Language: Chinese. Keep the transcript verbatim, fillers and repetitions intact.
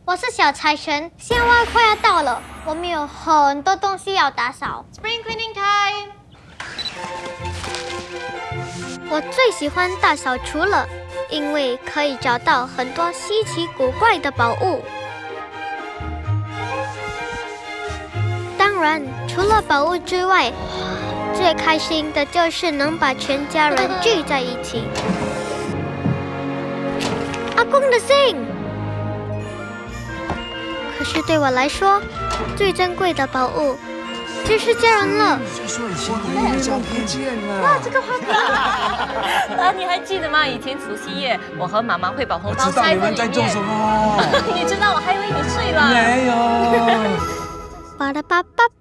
我是小财神，现在快要到了，我们有很多东西要打扫。 Spring cleaning time。 我最喜欢大扫除了，因为可以找到很多稀奇古怪的宝物。当然，除了宝物之外，最开心的就是能把全家人聚在一起。阿公的信。可是对我来说，最珍贵的宝物就是家人了。 我的照片见了。 哇，这个画面！啊，你还记得吗？以前除夕夜，我和妈妈会把红包我知道你塞在里面。 们在做什么。 你知道，我还以为你睡了。 没有。 巴拉巴巴。